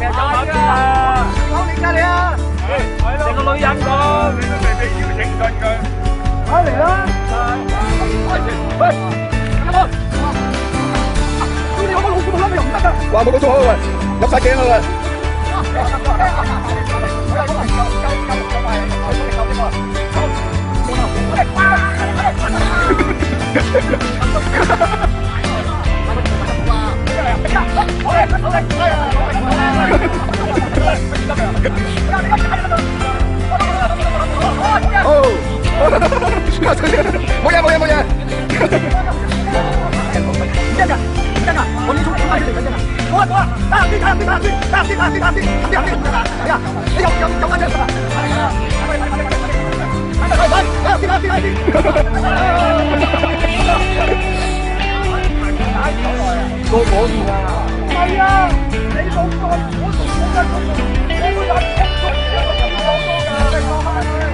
啊，就咁啊！ 講你㗎你啊！ 成個女人咁，你都未俾邀請信佢。 快嚟啦！喂，阿哥，你有冇老虎冇啦？你又唔得㗎！話冇講粗口喂，入晒鏡啦喂！冇嘢冇嘢冇嘢。唔得㗎，唔得㗎，我呢種點解出嚟㗎啫嘛？好啊好啊，打下先打下先打下先打下先打下先打下先，行啲行啲唔得㗎，係啊，你有翻張㗎嘛？係啊，快打下先打下先。個講完啊！係啊，你冇再我同我跟我個人一個人好多㗎，你講下佢。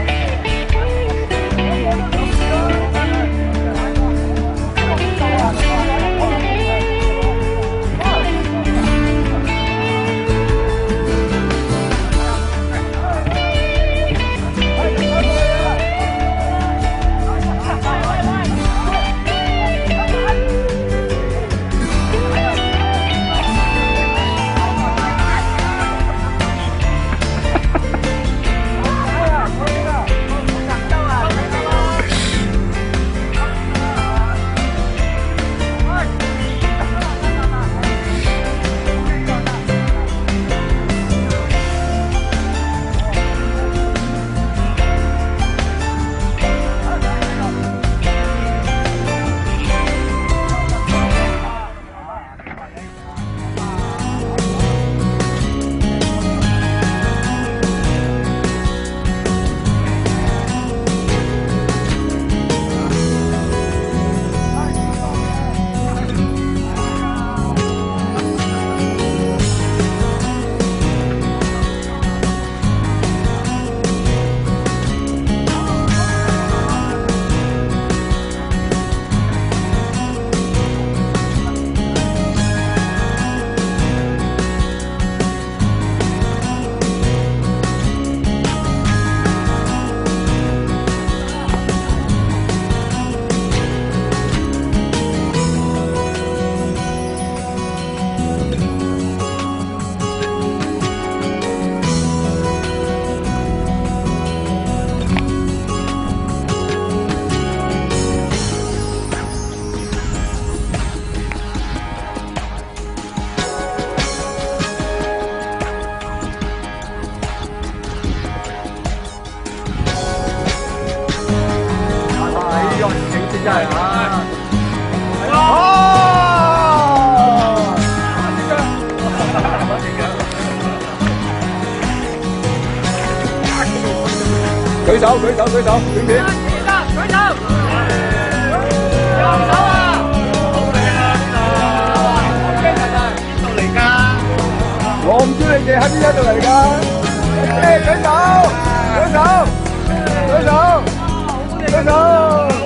真係啊！舉手，短片。舉手！我唔知你哋喺邊一度嚟㗎。舉手！